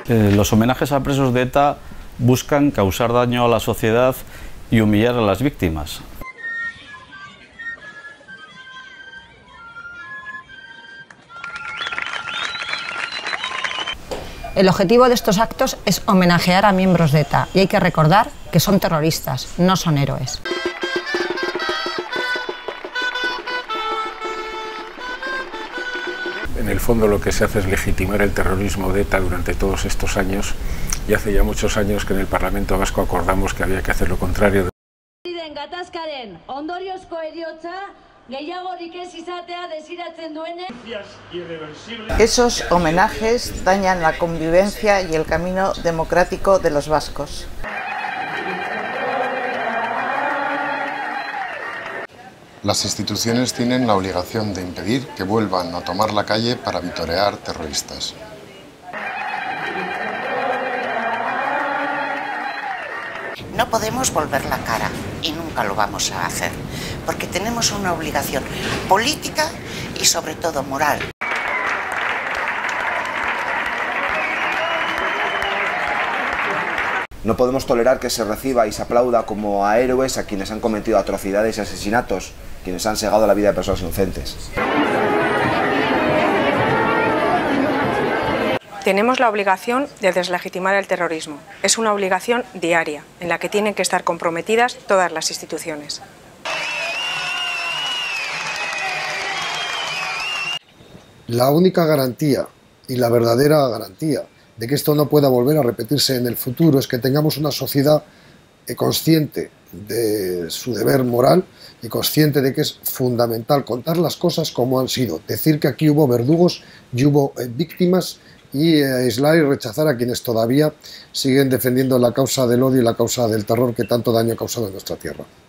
Los homenajes a presos de ETA buscan causar daño a la sociedad y humillar a las víctimas. El objetivo de estos actos es homenajear a miembros de ETA y hay que recordar que son terroristas, no son héroes. En el fondo lo que se hace es legitimar el terrorismo de ETA durante todos estos años y hace ya muchos años que en el Parlamento Vasco acordamos que había que hacer lo contrario. Esos homenajes dañan la convivencia y el camino democrático de los vascos. Las instituciones tienen la obligación de impedir que vuelvan a tomar la calle para vitorear terroristas. No podemos volver la cara y nunca lo vamos a hacer, porque tenemos una obligación política y sobre todo moral. No podemos tolerar que se reciba y se aplauda como a héroes a quienes han cometido atrocidades y asesinatos, quienes han segado la vida de personas inocentes. Tenemos la obligación de deslegitimar el terrorismo. Es una obligación diaria, en la que tienen que estar comprometidas todas las instituciones. La única garantía, y la verdadera garantía, de que esto no pueda volver a repetirse en el futuro es que tengamos una sociedad consciente de su deber moral y consciente de que es fundamental contar las cosas como han sido, decir que aquí hubo verdugos y hubo víctimas y aislar y rechazar a quienes todavía siguen defendiendo la causa del odio y la causa del terror que tanto daño ha causado en nuestra tierra.